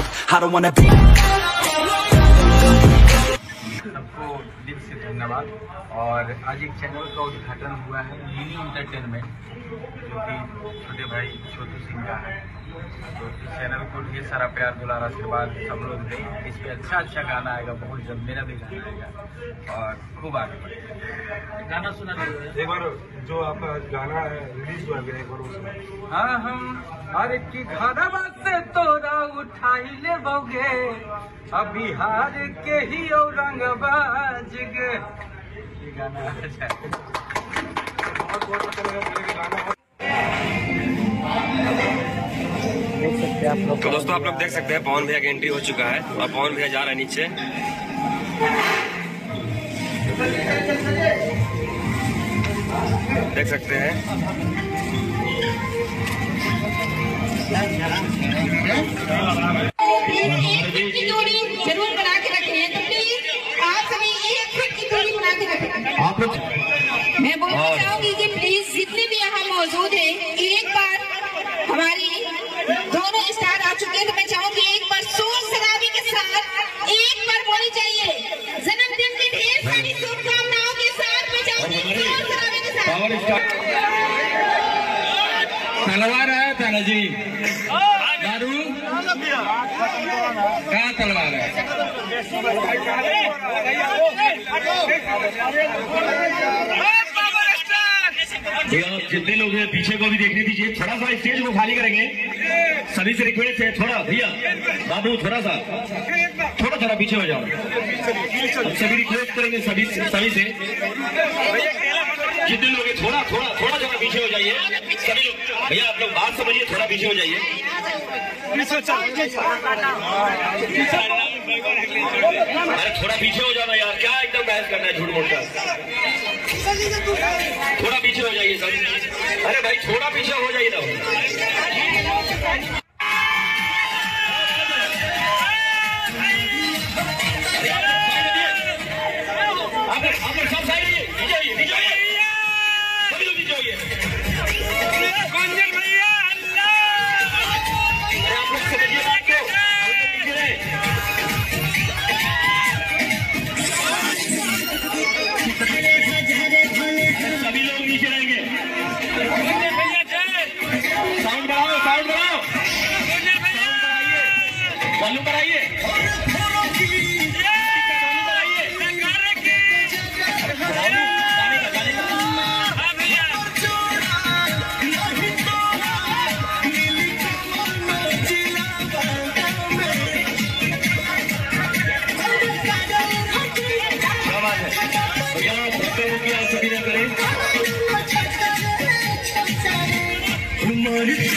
I don't wanna be. सबको दिल से धन्यवाद। और आज एक चैनल का उद्घाटन हुआ है, मिनी एंटरटेनमेंट, जो कि छोटे भाई छोटू सिंह का है। तो इस चैनल को ढेर सारा प्यार दुलार आशीर्वाद सब लोग दें। इस पर अच्छा गाना आएगा, बहुत जल्द मेरा भी गाना आएगा और खूब आगे बढ़ेगा। गाना सुना एक बार, जो आपका गाना रिलीज हुआ है एक बार। हाँ, हम हर की घरवा से तोरा उठाई ले बोगे, अब बिहार के ही औरंगाबाद के गाना अच्छा है। बहुत अच्छा लगा। तो दोस्तों आप लोग देख सकते हैं पवन भैया की एंट्री हो चुका है और पवन भैया जा रहे हैं नीचे। देख सकते हैं की दूरी जरूर बना के रखें, तो प्लीज आप सभी 1 फीट की दूरी बना के रखें। आप लोग, मैं बोलना चाहूंगी कि प्लीज जितने भी यहाँ मौजूद हैं, एक बार हमारी दोनों स्टार आ चुके हैं, तो मैं चाहूंगी एक बार शोर शराबी के साथ एक बार बोली चाहिए जन्मदिन की ढेर सारी शुभकामनाओं के साथ। मैं चाहूंगी शोर शराबी के साथ। तलवार आया था ना जी, दारू कहाँ तलवार है? आप जितने लोग हैं पीछे को भी देखने दीजिए, थोड़ा सा स्टेज को खाली करेंगे। सभी से रिक्वेस्ट है, थोड़ा भैया बाबू थोड़ा थोड़ा पीछे हो जाओ। हम सभी रिक्वेस्ट करेंगे सभी से, जितने लोग हैं थोड़ा जरा पीछे हो जाइए। सभी लोग भैया आप लोग बात समझिए, थोड़ा पीछे हो जाइए। अरे थोड़ा पीछे हो जाना यार, क्या एकदम बहस करना है झूठ मूठ का। थोड़ा पीछे हो जाइए सब। अरे भाई थोड़ा पीछे हो जाइए ना। सभी